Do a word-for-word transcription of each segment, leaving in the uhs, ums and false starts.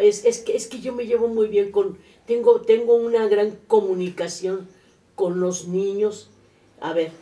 es, es, que, es que yo me llevo muy bien con, tengo, tengo una gran comunicación con los niños. A ver,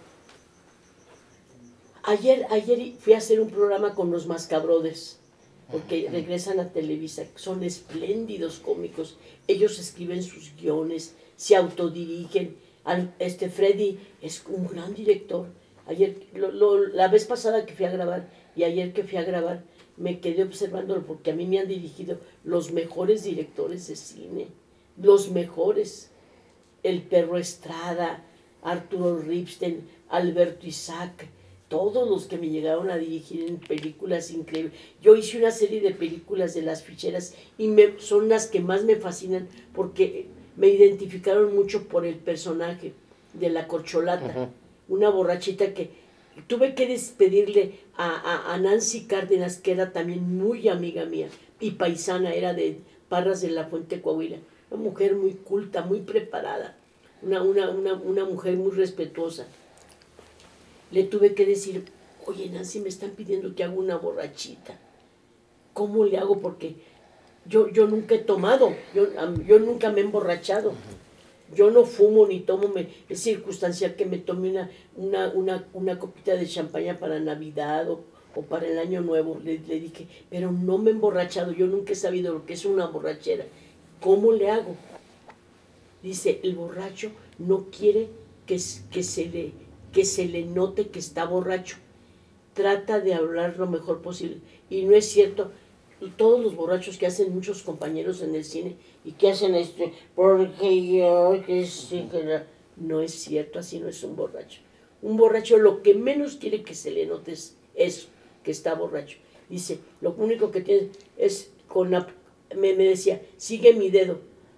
ayer, ayer fui a hacer un programa con los Mascabrothers, porque regresan a Televisa, son espléndidos cómicos, ellos escriben sus guiones, se autodirigen. Al, este Freddy es un gran director. Ayer, lo, lo, la vez pasada que fui a grabar y ayer que fui a grabar, me quedé observándolo porque a mí me han dirigido los mejores directores de cine, los mejores. El Perro Estrada, Arturo Ripstein, Alberto Isaac, todos los que me llegaron a dirigir en películas increíbles. Yo hice una serie de películas de Las Ficheras y me, son las que más me fascinan porque me identificaron mucho por el personaje de la corcholata, uh-huh. Una borrachita que tuve que despedirle a, a, a Nancy Cárdenas, que era también muy amiga mía y paisana, era de Parras de la Fuente, Coahuila. Una mujer muy culta, muy preparada, una, una, una, una mujer muy respetuosa. Le tuve que decir, oye Nancy, me están pidiendo que haga una borrachita. ¿Cómo le hago? Porque yo, yo nunca he tomado, yo, yo nunca me he emborrachado. Yo no fumo ni tomo, me, es circunstancial que me tome una, una, una, una copita de champaña para Navidad o, o para el Año Nuevo. Le, le dije, pero no me he emborrachado, yo nunca he sabido lo que es una borrachera. ¿Cómo le hago? Dice, el borracho no quiere que, que, se le, que se le note que está borracho. Trata de hablar lo mejor posible. Y no es cierto, todos los borrachos que hacen muchos compañeros en el cine y que hacen este, porque yo, que sí, que no es cierto, así no es un borracho. Un borracho lo que menos quiere que se le note es eso, que está borracho. Dice, lo único que tiene es con la... Me, me decía, sigue mi dedo.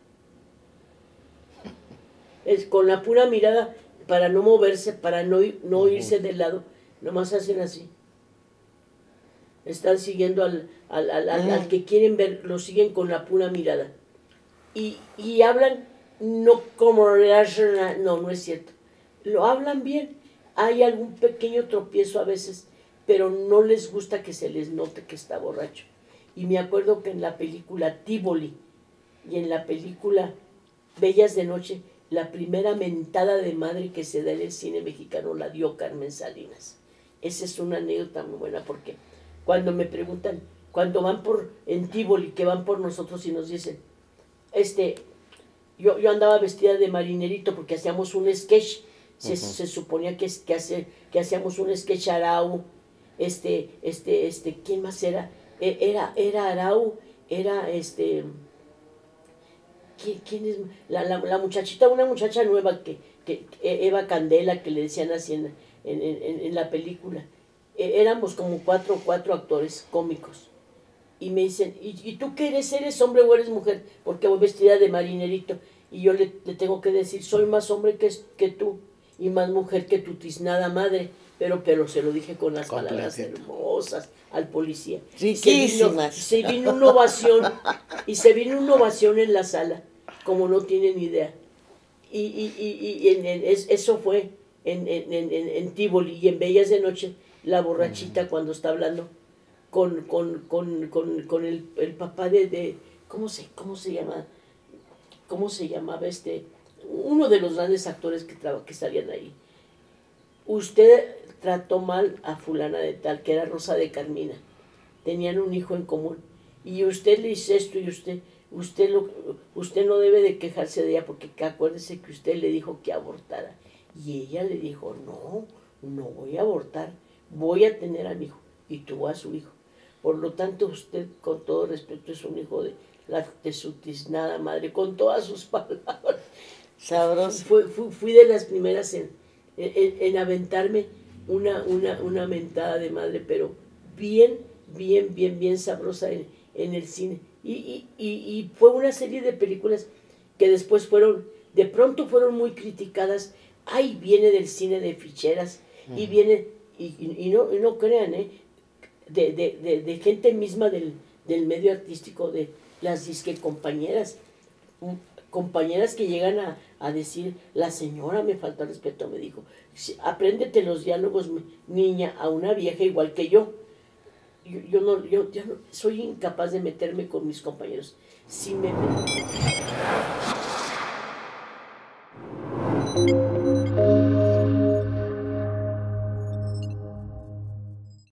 Es con la pura mirada, para no moverse, para no, no irse del lado, nomás hacen así. Están siguiendo al, al, al, al, al que quieren ver, lo siguen con la pura mirada. Y, y hablan no como... No, no es cierto. Lo hablan bien. Hay algún pequeño tropiezo a veces, pero no les gusta que se les note que está borracho. Y me acuerdo que en la película Tívoli y en la película Bellas de Noche, la primera mentada de madre que se da en el cine mexicano la dio Carmen Salinas. Esa es una anécdota muy buena porque cuando me preguntan, cuando van por en Tívoli, que van por nosotros y nos dicen, este, yo, yo andaba vestida de marinerito porque hacíamos un sketch, se, uh-huh. se suponía que, que, hace, que hacíamos un sketch Arau, este, este, este, ¿quién más era? Era, era Arau, era este, ¿quién, quién es? La, la, la muchachita, una muchacha nueva, que, que Eva Candela, que le decían así en, en, en, en la película. Eh, éramos como cuatro, cuatro actores cómicos. Y me dicen, ¿y, ¿y tú qué eres? ¿Eres hombre o eres mujer? Porque voy vestida de marinerito. Y yo le, le tengo que decir, soy más hombre que, que tú y más mujer que tu tiznada madre. Pero, pero se lo dije con las Completito. palabras hermosas al policía. Riquísimas. Se vino, se vino una ovación, y se vino una ovación en la sala, como no tienen idea. Y, y, y, y en, en, es, eso fue en, en, en, en Tívoli, y en Bellas de Noche, la borrachita, mm. cuando está hablando con, con, con, con, con el, el papá de, de ¿cómo se, cómo se llama? ¿Cómo se llamaba este? Uno de los grandes actores que, que salían ahí. Usted trató mal a fulana de tal, que era Rosa de Carmina. Tenían un hijo en común. Y usted le dice esto y usted, usted, lo, usted no debe de quejarse de ella porque acuérdese que usted le dijo que abortara. Y ella le dijo, no, no voy a abortar, voy a tener a mi hijo. Y tuvo a su hijo. Por lo tanto, usted, con todo respeto, es un hijo de, la, de su tiznada madre, con todas sus palabras. Sabroso. Fui, fui, fui de las primeras en, en, en aventarme una, una, una mentada de madre, pero bien, bien, bien, bien sabrosa en, en el cine. Y, y, y, y fue una serie de películas que después fueron, de pronto fueron muy criticadas. Ay, viene del cine de ficheras, uh-huh. y viene, y, y, y, no, y no crean, ¿eh? de, de, de, de gente misma del, del medio artístico, de las disque compañeras, compañeras que llegan a, a decir, la señora me faltó respeto, me dijo, apréndete los diálogos, niña, a una vieja igual que yo. yo, yo no, yo ya no, soy incapaz de meterme con mis compañeros. Si me